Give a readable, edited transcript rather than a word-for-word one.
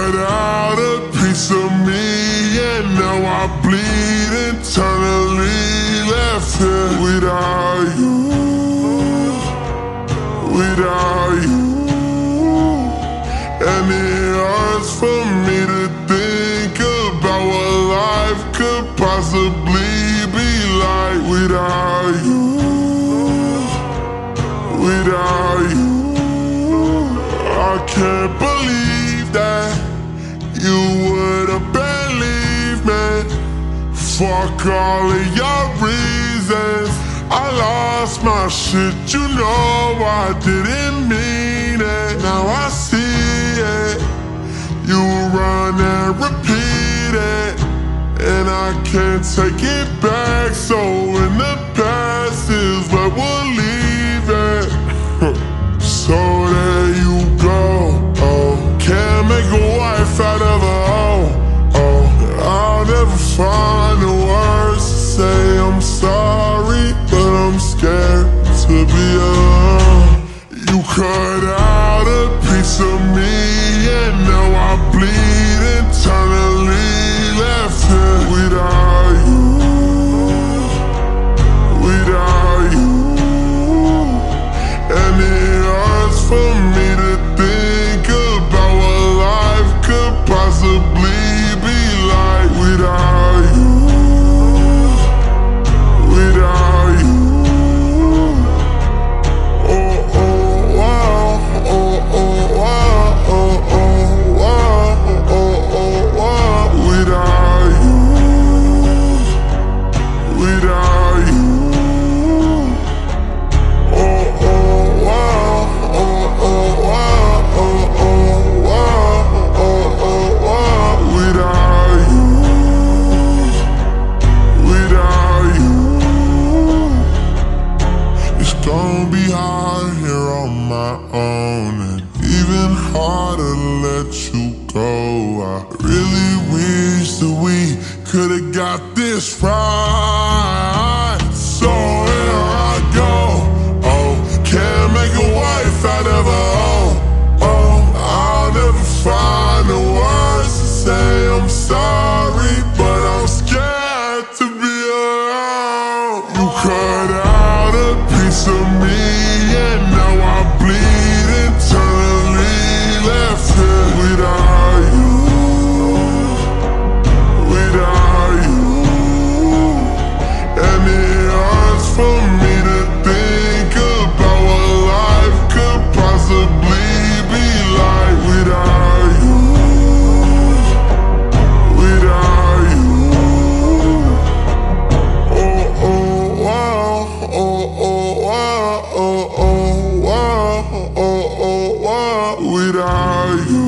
cut out a piece of me, and now I bleed internally. Left here without you, without you. And it hurts for me to think about what life could possibly be like without you, without you. I can't believe that you would have believed me. Fuck all of your reasons. I lost my shit, you know I didn't mean it. Now I see it. You run and repeat it, and I can't take it back. So in the past is where we'll leave it. So there you go. Oh, can't make a wife out of a hoe. Oh, I'll never find the words to say I'm sorry, but I'm scared to be alone. You cut out a piece of me, and now I bleed internally. Left here without you, without you. And it hurts for me to think about what life could possibly be like without you, without you. Oh, oh, wow, oh, oh, wow, oh, oh, wow, oh, oh, wow. Without you, without you. Oh, oh, wow, oh, oh, wow, oh, oh, wow, oh, oh, wow. Without you, without you. It's gonna be hard here on my own, and even harder to let you go. I really wish that we could've got this right. So here I go. Oh, can't make a wife out of a hoe. Oh, I'll never find the words to say I'm sorry, but I'm scared to be alone. You cut out a piece of me, and now I bleed internally. Left here without you, without you. And it hurts for me to think about what life could possibly be like without you, without you. Oh, oh, wow, oh, oh, wow, oh, oh, wow, oh, oh, wow. Without you.